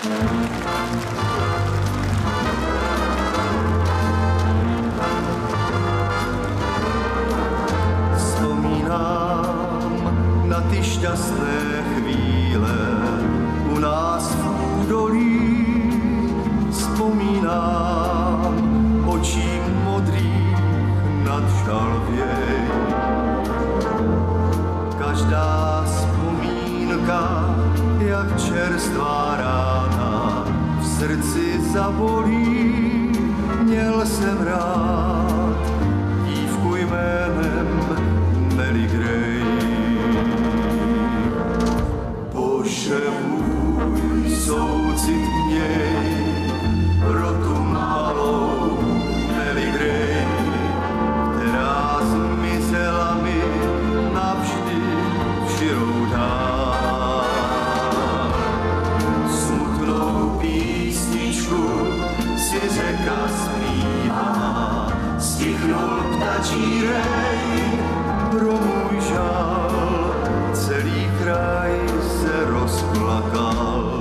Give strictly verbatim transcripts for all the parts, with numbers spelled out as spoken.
Šťastné chvíle u nás v údolí, vzpomínám očím modrých nad žalvěj. Každá vzpomínka, jak čerstvá rána, v srdci zabolí. Měl jsem rád dívku jménem Nelly Gray. Bože můj, soucit měj pro tu malou Nelly Gray, která zmizela mi navždy v širou dál. Smutnou písničku si řeka zpívá, stichnul ptačí rej pro můj žal, celý kraj se rozplakal.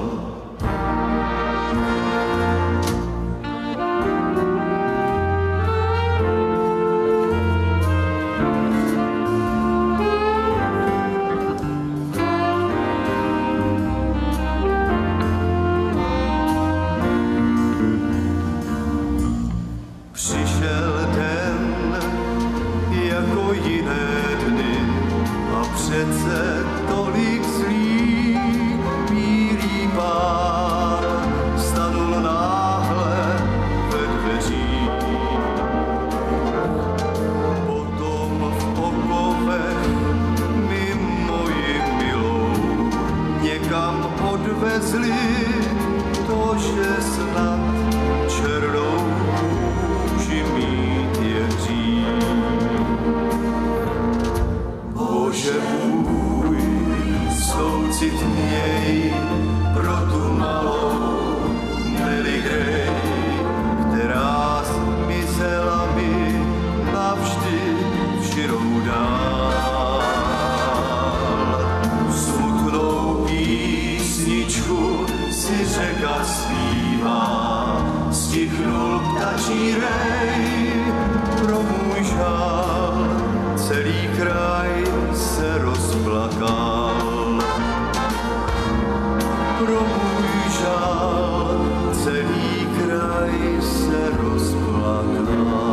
Přišel den jako jiné dny a přece tolik zlý. Bílý pán stanul náhle ve dveřích. Potom v okovech mi moji milou někam odvezli, to, že snad černou kůži mít je hřích. Bože můj, soucit měj pro tu malou Nelly Gray, která zmizela mi navždy v širou dál. Smutnou písničku si řeka zpívá, stichnul ptačí rej pro můj žál, celý kraj se rozplakal. Pro můj žál, celý kraj se rozplakal.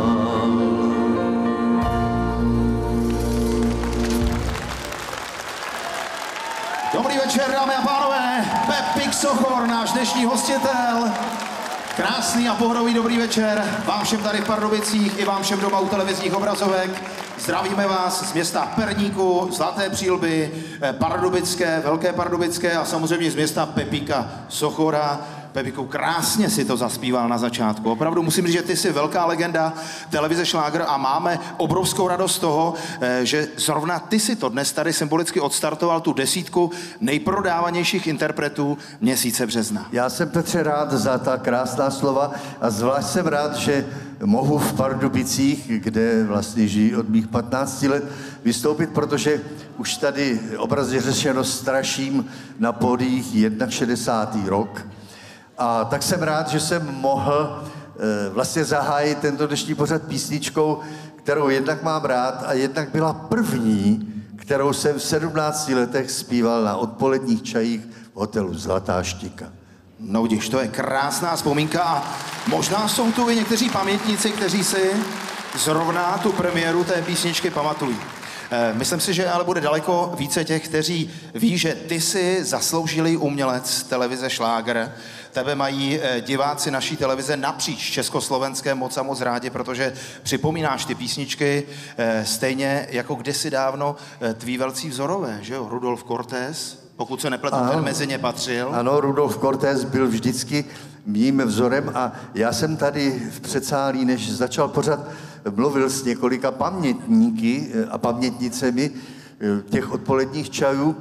Dobrý večer, dámy a pánové, Pepik Sochor, náš dnešní hostitel. Krásný a pohodový dobrý večer vám všem tady v Pardubicích i vám všem doma u televizních obrazovek. Zdravíme vás z města Perníku, Zlaté Přílby, Pardubické, Velké Pardubické a samozřejmě z města Pepika Sochora. Pepiku, krásně si to zaspíval na začátku. Opravdu musím říct, že ty jsi velká legenda televize Šlágr a máme obrovskou radost z toho, že zrovna ty si to dnes tady symbolicky odstartoval tu desítku nejprodávanějších interpretů měsíce března. Já jsem, Petře, rád za ta krásná slova a zvlášť jsem rád, že mohu v Pardubicích, kde vlastně žijí od mých patnácti let, vystoupit, protože už tady obrazně řečeno straším na pódiích šedesátý první rok. A tak jsem rád, že jsem mohl e, vlastně zahájit tento dnešní pořad písničkou, kterou jednak mám rád a jednak byla první, kterou jsem v sedmnácti letech zpíval na odpoledních čajích v hotelu Zlatá štika. No vidíš, to je krásná vzpomínka a možná jsou tu i někteří pamětníci, kteří si zrovna tu premiéru té písničky pamatují. Myslím si, že ale bude daleko více těch, kteří ví, že ty jsi zasloužilý umělec televize Šlágr. Tebe mají diváci naší televize napříč Československé moc a moc rádi, protože připomínáš ty písničky stejně jako kdysi dávno tví velcí vzorové, že jo? Rudolf Cortés, pokud se nepletu, ten mezi ně patřil. Ano, Rudolf Cortés byl vždycky mým vzorem a já jsem tady v předsálí, než začal pořad, mluvil s několika pamětníky a pamětnicemi těch odpoledních čajů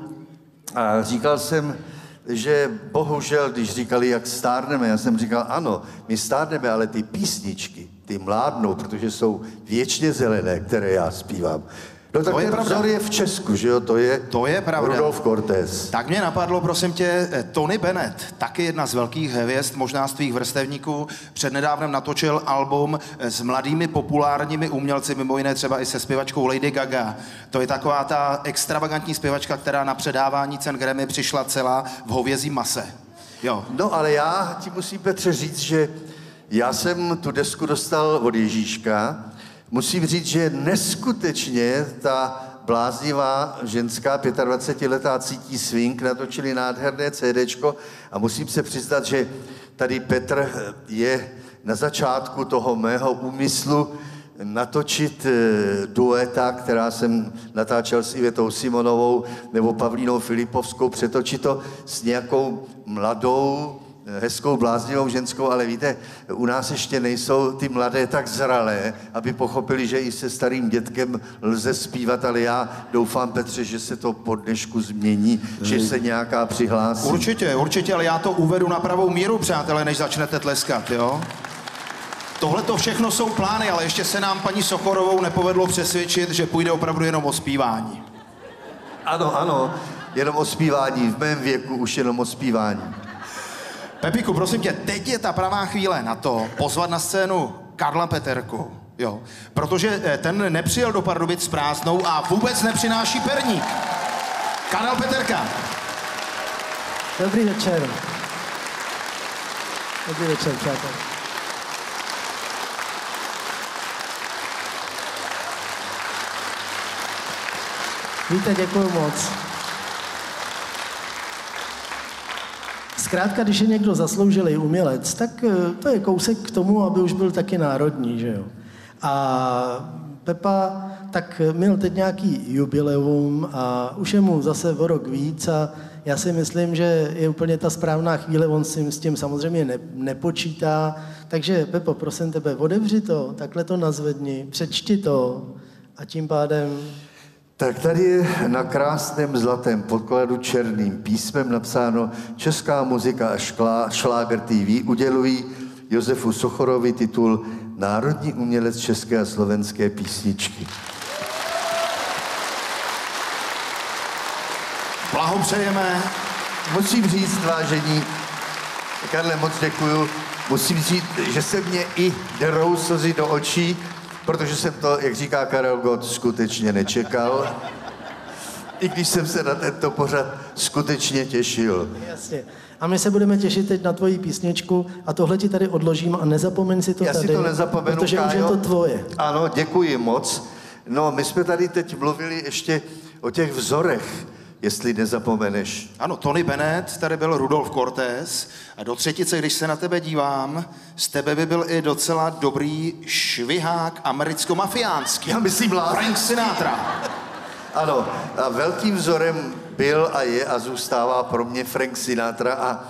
a říkal jsem, že bohužel, když říkali, jak stárneme, já jsem říkal, ano, my stárneme, ale ty písničky, ty mládnou, protože jsou věčně zelené, které já zpívám. No tak To je ten pravda. vzor je v Česku, že jo, to je, To je pravda. Rudolf Cortés. Tak mě napadlo, prosím tě, Tony Bennett, taky jedna z velkých hvězd, možná z tvých vrstevníků, přednedávnem natočil album s mladými populárními umělci, mimo jiné třeba i se zpěvačkou Lady Gaga. To je taková ta extravagantní zpěvačka, která na předávání cen Grammy přišla celá v hovězí mase. Jo. No ale já ti musím, Petře, říct, že já jsem tu desku dostal od Ježíška. Musím říct, že neskutečně ta bláznivá ženská pětadvacetiletá Cítí swing natočili nádherné CDčko a musím se přiznat, že tady Petr je na začátku toho mého úmyslu natočit dueta, která jsem natáčel s Ivetou Simonovou nebo Pavlínou Filipovskou, přetočit to s nějakou mladou, hezkou, bláznivou ženskou, ale víte, u nás ještě nejsou ty mladé tak zralé, aby pochopili, že i se starým dětkem lze zpívat, ale já doufám, Petře, že se to po dnešku změní, že se nějaká přihlásí. Určitě, určitě, ale já to uvedu na pravou míru, přátelé, než začnete tleskat, jo? Tohle to všechno jsou plány, ale ještě se nám paní Sochorovou nepovedlo přesvědčit, že půjde opravdu jenom o zpívání. Ano, ano, jenom o zpívání, v mém věku už jenom o zpívání. Pepiku, prosím tě, teď je ta pravá chvíle na to pozvat na scénu Karla Peterku, jo? Protože ten nepřijel do Pardubic s prázdnou a vůbec nepřináší perník. Karel Peterka. Dobrý večer. Dobrý večer, přátelé. Víte, děkuju moc. Zkrátka, když je někdo zasloužilý umělec, tak to je kousek k tomu, aby už byl taky národní, že jo. A Pepa tak měl teď nějaký jubileum a už je mu zase o rok víc a já si myslím, že je úplně ta správná chvíle, on si s tím samozřejmě ne, nepočítá. Takže Pepo, prosím tebe, otevři to, takhle to nazvedni, přečti to a tím pádem... Tak tady je na krásném zlatém podkladu černým písmem napsáno Česká muzika a šklá, Šláger T V udělují Josefu Sochorovi titul Národní umělec české a slovenské písničky. Blahopřejeme. Musím říct, vážení, Karle, moc děkuju, musím říct, že se mě i derou slzy do očí, protože jsem to, jak říká Karel Gott, skutečně nečekal. I když jsem se na tento pořad skutečně těšil. Jasně. A my se budeme těšit teď na tvoji písničku a tohle ti tady odložím a nezapomeň si to Já tady. si to nezapomenu, protože Kájo. už je to tvoje. Ano, děkuji moc. No, my jsme tady teď mluvili ještě o těch vzorech, jestli nezapomeneš. Ano, Tony Bennett, tady byl Rudolf Cortés a do třetice, když se na tebe dívám, z tebe by byl i docela dobrý švihák americko-mafiánský. Já myslím lásky. Frank Sinatra. Ano, a velkým vzorem byl a je a zůstává pro mě Frank Sinatra a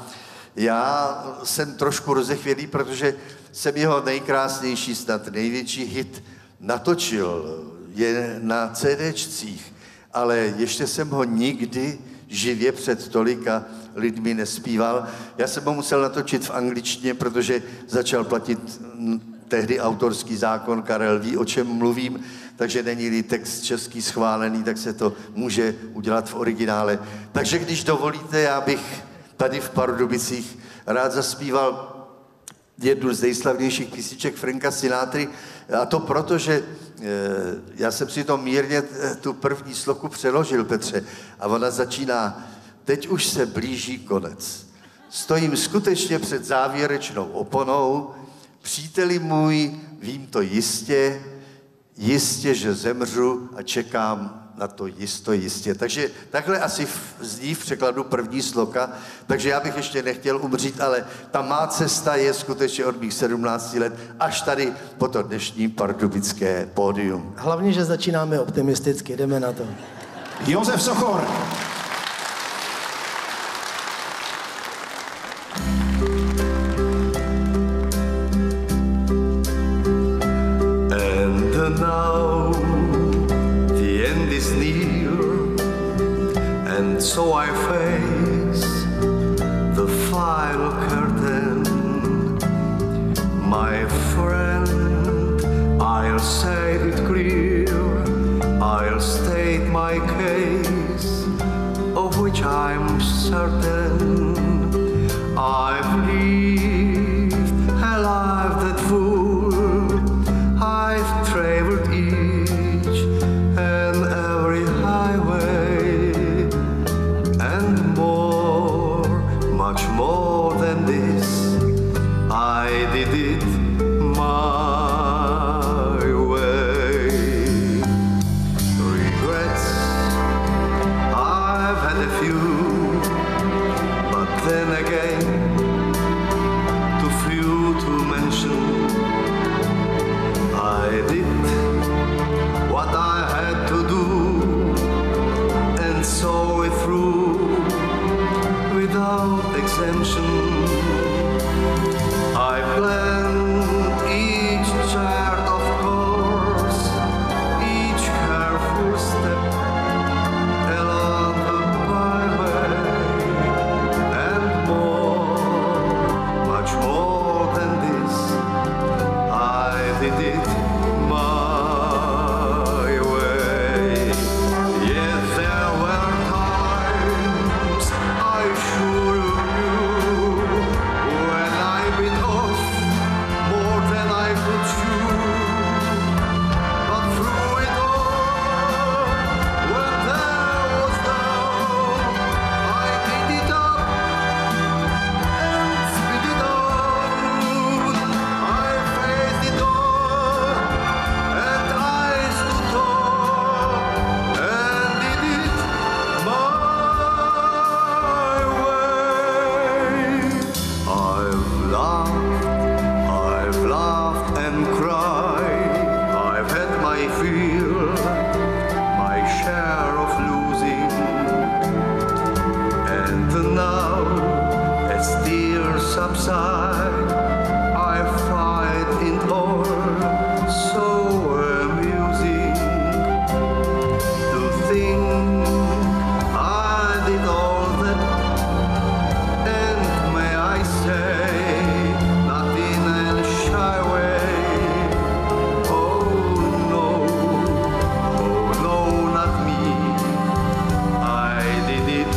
já jsem trošku rozechvělý, protože jsem jeho nejkrásnější, snad největší hit natočil. Je na CDčcích, ale ještě jsem ho nikdy živě před tolika lidmi nespíval. Já jsem ho musel natočit v angličtině, protože začal platit tehdy autorský zákon, Karel ví, o čem mluvím, takže není-li text český schválený, tak se to může udělat v originále. Takže když dovolíte, já bych tady v Pardubicích rád zaspíval jednu z nejslavnějších písniček Franka Sinatry, a to proto, že e, já jsem si to mírně tu první sloku přeložil, Petře, a ona začíná: teď už se blíží konec. Stojím skutečně před závěrečnou oponou, příteli můj, vím to jistě, jistě, že zemřu a čekám na to jisto jistě. Takže takhle asi zní v překladu první sloka, takže já bych ještě nechtěl umřít, ale ta má cesta je skutečně od mých sedmnácti let až tady po to dnešní pardubické pódium. Hlavně, že začínáme optimisticky, jdeme na to. Josef Sochor. And now the end is near, and so I face the final curtain. My friend, I'll say it clear, I'll certain I've lived a life that full. I've traveled each and every highway and more, much more than this. I did it my way. Regrets, I've had a few, but then again, too few to mention. I did what I had to do and saw it through without exemption. I planned each chart, of course, each careful step along the byway, and more, much more than this, I did it my way. Yes, there were times I sure knew when I bit off more than I could chew. But through it all, when there was doubt, I did it up and spit it out. I faced it all and I stood tall and did it my way. I've laughed, I've laughed and cried. I've had my fill, my share of losing. And now, as tears subside, I find it all so amusing to think I did all that. And may I say, not in a shy way. Oh no, oh no, not me. I did it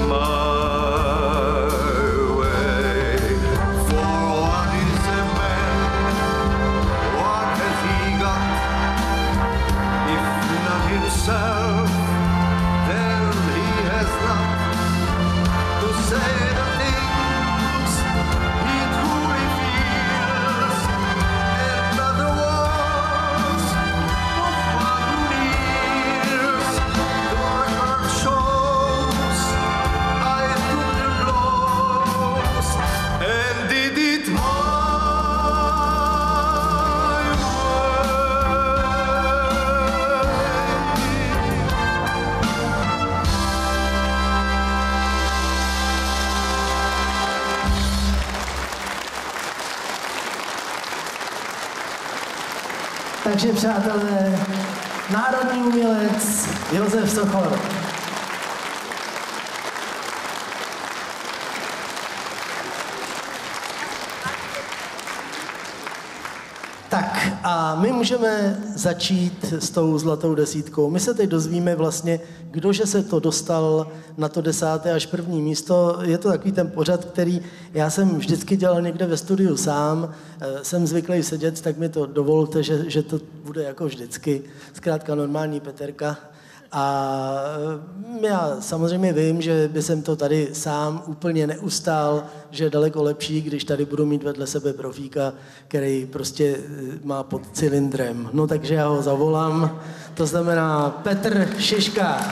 my way. For what is a man? What has he got? If not himself, then he has not to say the things he truly feels, and not the ones of one who nears. The record shows I took the blows and did it my way. Takže přátelé, národní umělec Josef Sochor. Tak a my můžeme začít s tou zlatou desítkou. My se teď dozvíme vlastně, kdože se to dostal na to desáté až první místo. Je to takový ten pořad, který já jsem vždycky dělal někde ve studiu sám. Jsem zvyklý sedět, tak mi to dovolte, že, že to bude jako vždycky. Zkrátka normální Peterka. A já samozřejmě vím, že by jsem to tady sám úplně neustál, že je daleko lepší, když tady budu mít vedle sebe profíka, který prostě má pod cylindrem. No takže já ho zavolám. To znamená Petr Šiška.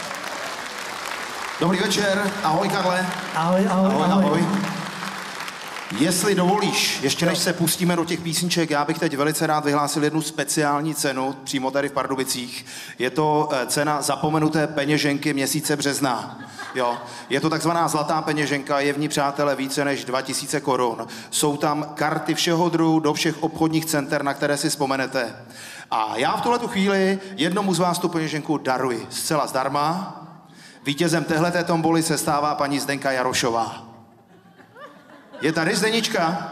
Dobrý večer, ahoj Karle. Ahoj, ahoj, ahoj. ahoj. ahoj. Jestli dovolíš, ještě než se pustíme do těch písniček, já bych teď velice rád vyhlásil jednu speciální cenu přímo tady v Pardubicích. Je to cena zapomenuté peněženky měsíce března. Jo. Je to takzvaná zlatá peněženka, je v ní, přátelé, více než dva tisíce korun. Jsou tam karty všeho druhu do všech obchodních center, na které si vzpomenete. A já v tuhletu chvíli jednomu z vás tu peněženku daruji zcela zdarma. Vítězem téhleté tomboly se stává paní Zdenka Jarošová. Je tady Zdenička?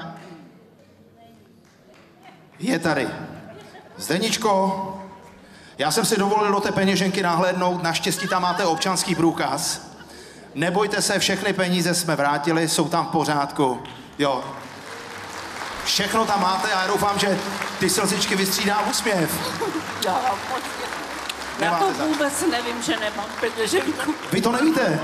Je tady. Zdeničko, já jsem si dovolil do té peněženky nahlédnout, naštěstí tam máte občanský průkaz. Nebojte se, všechny peníze jsme vrátili, jsou tam v pořádku. Jo. Všechno tam máte a já doufám, že ty slzičky vystřídá úsměv. Já, počkej. Já to vůbec nevím, že nemám peněženku. Vy to nevíte?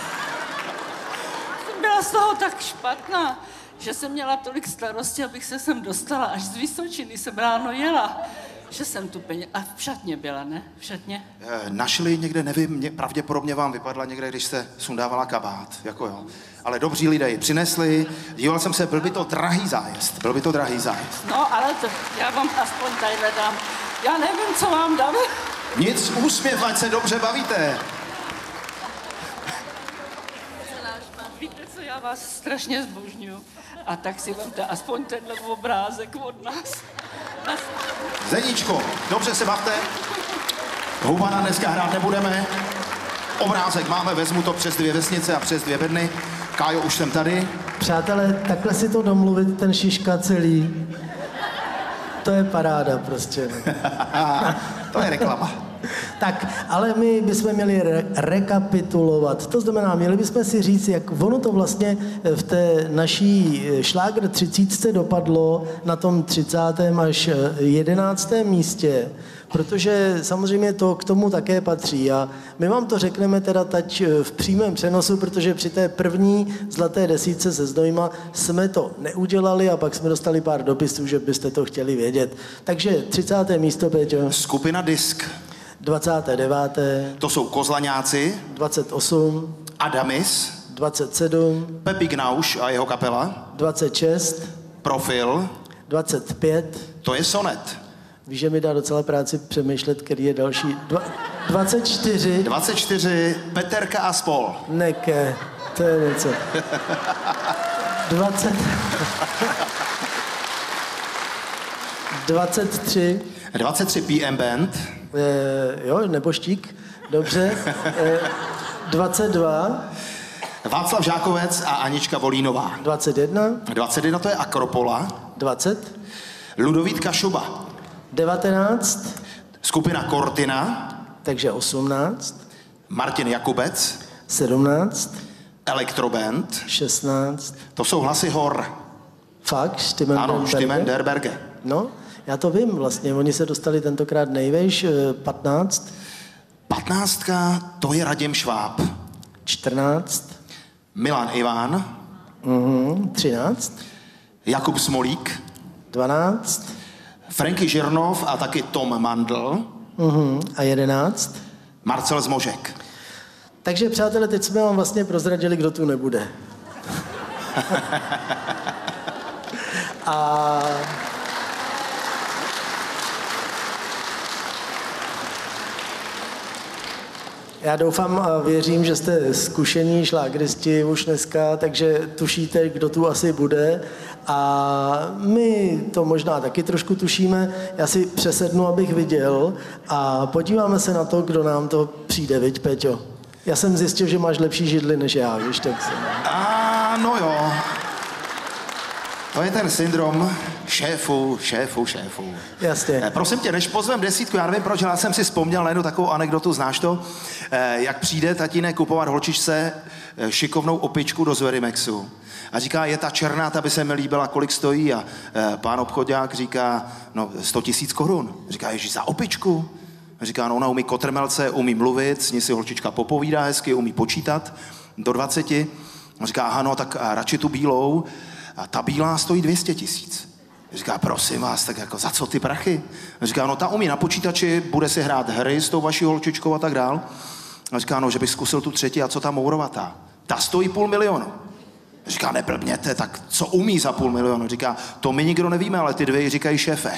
Jsem byla z toho tak špatná, že jsem měla tolik starostí, abych se sem dostala. Až z Vysočiny jsem ráno jela. Že jsem tu peněz... A v šatně byla, ne? V šatně? E, našli někde, nevím, mě, pravděpodobně vám vypadla někde, když jste sundávala kabát, jako jo. Ale dobří lidé ji přinesli, díval jsem se, byl by to drahý zájezd, byl by to drahý zájezd. No, ale to, já vám aspoň tadyhle dám. Já nevím, co vám dám. Nic, úsměv, ať se dobře bavíte. Víte co, já vás strašně zbožňuju. A tak si vemte aspoň tenhle obrázek od nás. Zeníčko, dobře se bavte. Hubana dneska hrát nebudeme. Obrázek máme, vezmu to přes dvě vesnice a přes dvě bedny. Kájo, už jsem tady. Přátelé, takhle si to domluvit, ten Šiška celý. To je paráda prostě. To je reklama. Tak, ale my bychom měli re- rekapitulovat. To znamená, měli bychom si říct, jak ono to vlastně v té naší šlágr třicítce dopadlo na tom třicátém až jedenáctém místě, protože samozřejmě to k tomu také patří. A my vám to řekneme teda teď v přímém přenosu, protože při té první zlaté desítce se Znojma jsme to neudělali a pak jsme dostali pár dopisů, že byste to chtěli vědět. Takže třicáté místo, Péťo. Skupina Disk. dvacáté deváté To jsou Kozlaňáci. dvacet osm Adamis. dvacet sedm Pepi Gnauš a jeho kapela. dvacet šest Profil. dvacet pět To je Sonet. Víš, že mi dá docela práci přemýšlet, který je další. Dva, dvacet čtyři dvacet čtyři Peterka a spol. Neke, to je něco. dvacet dvacet tři dvacet tři P M Band. E, jo, neboštík, dobře. E, dvacet dva Václav Žákovec a Anička Volínová. dvacet jedna dvacet jedna to je Akropola. dvacet Ludovít Kašuba. devatenáct Skupina Cortina. Takže osmnáct Martin Jakubec. sedmnáct Elektroband. šestnáct To jsou hlasy hor. Fakt, Stimmen Ano, Stimmen der Berge. No, já to vím vlastně, oni se dostali tentokrát nejvejš, patnáct Patnáctka, to je Radim Šváb. čtrnáct Milan Iván. mhm, třináct Jakub Smolík. dvanáct Franky Žirnov a taky Tom Mandl. mhm, a jedenáct Marcel Zmožek. Takže, přátelé, teď jsme vám vlastně prozradili, kdo tu nebude. A... Já doufám a věřím, že jste zkušení šlágristi už dneska, takže tušíte, kdo tu asi bude. A my to možná taky trošku tušíme. Já si přesednu, abych viděl a podíváme se na to, kdo nám to přijde, viď, Peťo? Já jsem zjistil, že máš lepší židli než já, víš, tak jsem... A no jo. To je ten syndrom šéfu, šéfu, šéfu. Jasně. Eh, prosím tě, než pozvem desítku, já nevím proč, ale já jsem si vzpomněl na jednu takovou anekdotu, znáš to? Eh, jak přijde tatínek kupovat holčičce eh, šikovnou opičku do Zwerimexu. A říká, je ta černá, ta by se mi líbila, kolik stojí. A eh, pán obchodák říká, no sto tisíc korun. Říká, ježiš, za opičku? A říká, no ona umí kotrmelce, umí mluvit, s ní si holčička popovídá hezky, umí počítat do dvaceti. A říká, aha, no tak a radši tu bílou. A ta bílá stojí dvě stě tisíc. Říká, prosím vás, tak jako za co ty prachy? A říká, no ta umí na počítači, bude si hrát hry s tou vaší holčičkou a tak dál. A říká, no, že bych zkusil tu třetí, a co ta mourovatá? Ta stojí půl milionu. A říká, neblbněte, tak co umí za půl milionu? Říká, to my nikdo nevíme, ale ty dvě říkají šéfe.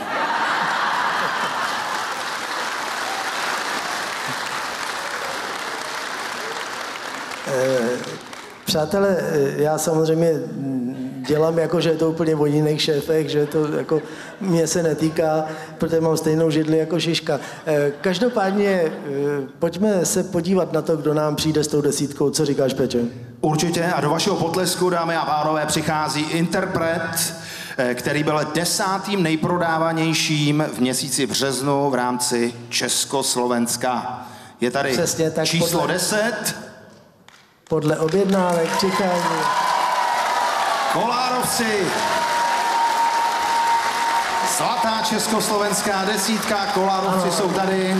Přátelé, já samozřejmě dělám jako, že je to úplně o jiných šéfech, že to jako mě se netýká, protože mám stejnou židli jako Šiška. Každopádně pojďme se podívat na to, kdo nám přijde s tou desítkou. Co říkáš, Peťo? Určitě a do vašeho potlesku, dámy a pánové, přichází interpret, který byl desátým nejprodávanějším v měsíci březnu v rámci Československa. Je tady Přesně tak, číslo podle... deset. Podle objednávek čekání. Kolárovci. Zlatá československá desítka, Kolárovci ano. jsou tady.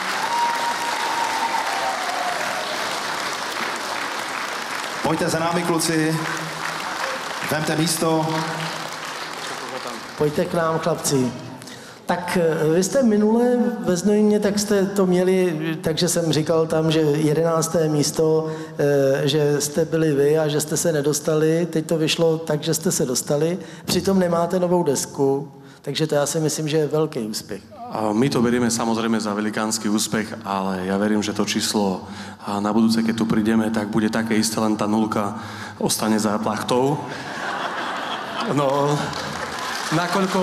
Pojďte za námi, kluci. Vemte místo. Pojďte k nám, chlapci. Tak vy jste minule ve Znojmě, tak jste to měli, takže jsem říkal tam, že jedenácté místo, že jste byli vy a že jste se nedostali. Teď to vyšlo tak, že jste se dostali. Přitom nemáte novou desku, takže to já si myslím, že je velký úspěch. My to berieme samozrejme za velikánsky úspech, ale ja verím, že to číslo na budúce, keď tu prídeme, tak bude také isté, len tá nulka ostane za plachtou. No, nakoľko...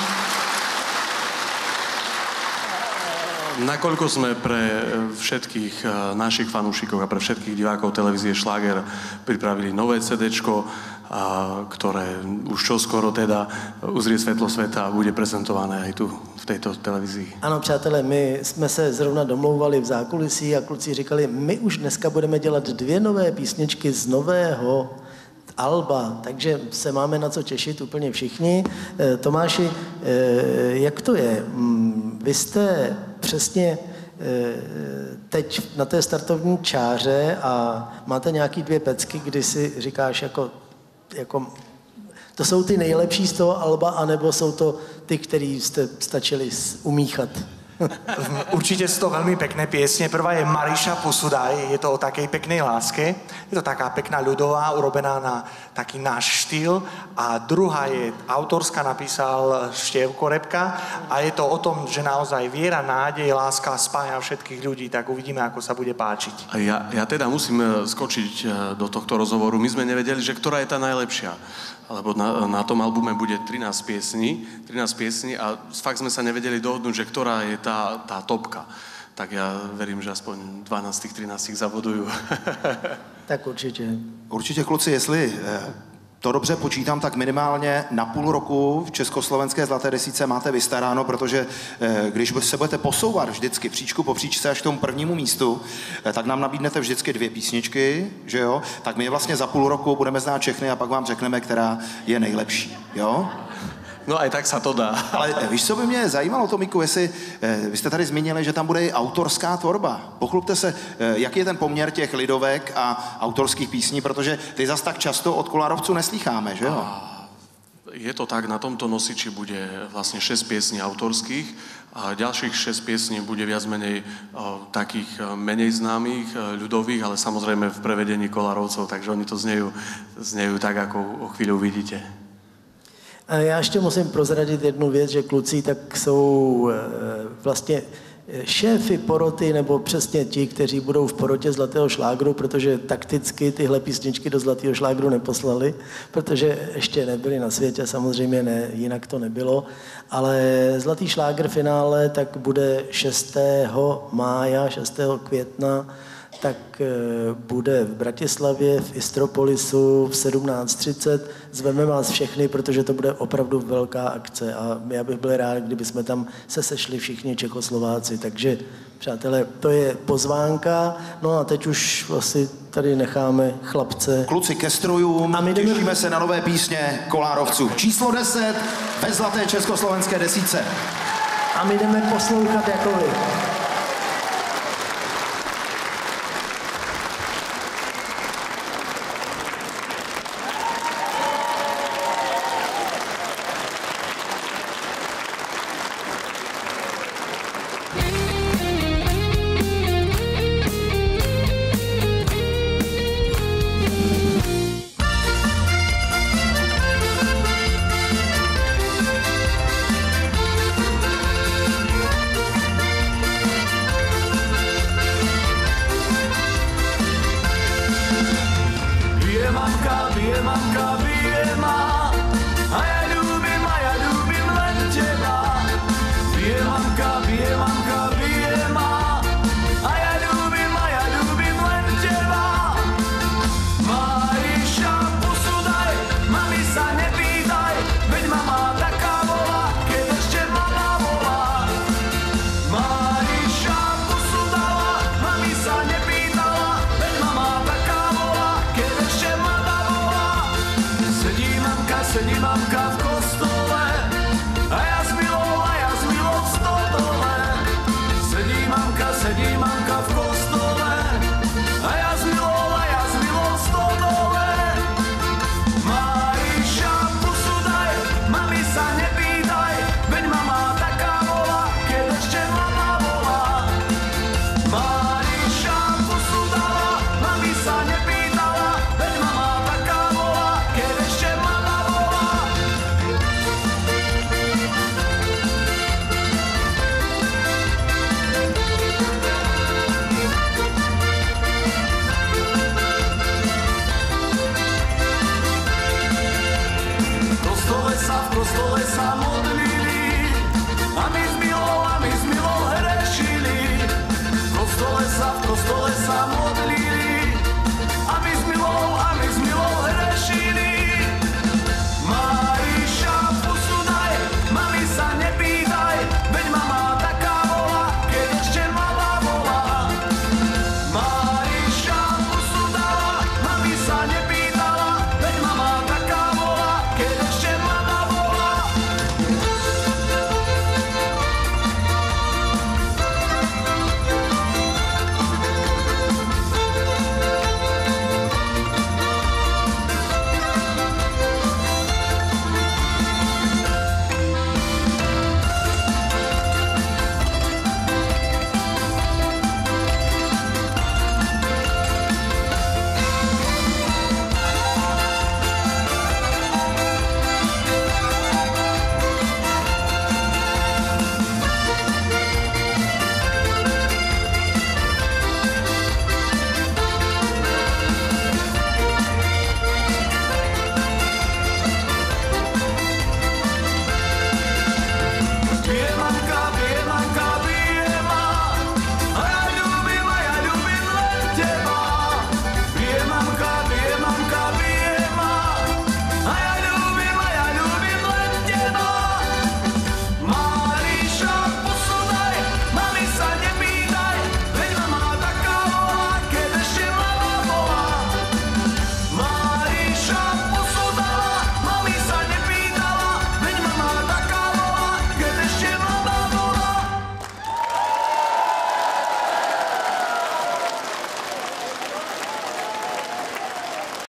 Nakoľko sme pre všetkých našich fanúšikov a pre všetkých divákov televízie Šláger pripravili nové cédéčko, ktoré už čoskoro teda uzrie svetlo sveta a bude prezentované aj tu v tejto televízii. Ano, přátelé, my jsme se zrovna domlouvali v zákulisí a kluci říkali, my už dneska budeme dělat dvě nové písničky z nového alba, takže se máme na co těšit úplně všichni. Tomáši, jak to je? Vy jste přesně teď na té startovní čáře a máte nějaký dvě pecky, kdy si říkáš jako, jako to jsou ty nejlepší z toho alba, anebo jsou to ty, který jste stačili umíchat? Určite sú to veľmi pekné piesne. Prvá je Mariša Posudaj, je to o takej peknej láske. Je to taká pekná ľudová, urobená na taký náš štýl. A druhá je autorská, napísal Števko Repka. A je to o tom, že naozaj viera, nádej, láska spája všetkých ľudí. Tak uvidíme, ako sa bude páčiť. A ja, ja teda musím skočiť do tohto rozhovoru. My sme nevedeli, že ktorá je tá najlepšia. Lebo na, na tom albume bude trinásť piesní, trinásť piesní a fakt sme sa nevedeli dohodnúť, že ktorá je tá, tá topka. Tak ja verím, že aspoň dvanásť trinásť zabodujú. Tak určitě. Určitě, kluci, jestli to dobře počítám, tak minimálně na půl roku v československé zlaté desítce máte vystaráno, protože když se budete posouvat vždycky příčku po příčce až k tomu prvnímu místu, tak nám nabídnete vždycky dvě písničky, že jo? Tak my vlastně za půl roku budeme znát všechny a pak vám řekneme, která je nejlepší, jo? No aj tak sa to dá. Ale víš, co by mě zajímalo, Tomiku, jestli vy jste tady zmínili, že tam bude i autorská tvorba. Pochlupte se, jaký je ten poměr těch lidovek a autorských písní, protože ty zas tak často od Kolárovců neslýcháme, že jo? Je to tak, na tomto nosiči bude vlastne šesť piesní autorských a ďalších šesť piesní bude viac menej o, takých menej známych, ľudových, ale samozrejme v prevedení Kolárovcov, takže oni to znejú, znejú tak, ako o chvíľu vidíte. A já ještě musím prozradit jednu věc, že kluci tak jsou vlastně šéfy poroty, nebo přesně ti, kteří budou v porotě Zlatého šlágru, protože takticky tyhle písničky do Zlatého šlágru neposlali, protože ještě nebyli na světě, samozřejmě ne, jinak to nebylo, ale Zlatý šlágr finále tak bude šestého mája, šestého května, tak bude v Bratislavě, v Istropolisu v sedmnáct třicet. Zveme vás všechny, protože to bude opravdu velká akce a já bych byl rád, kdyby jsme tam se sešli všichni Čechoslováci. Takže, přátelé, to je pozvánka. No a teď už asi tady necháme chlapce. Kluci ke strojům, a my jdeme... těšíme se na nové písně Kolárovců. Číslo deset ve Zlaté československé desítce. A my jdeme poslouchat jako vy. Bije mamka, bije mamka, bije mamka.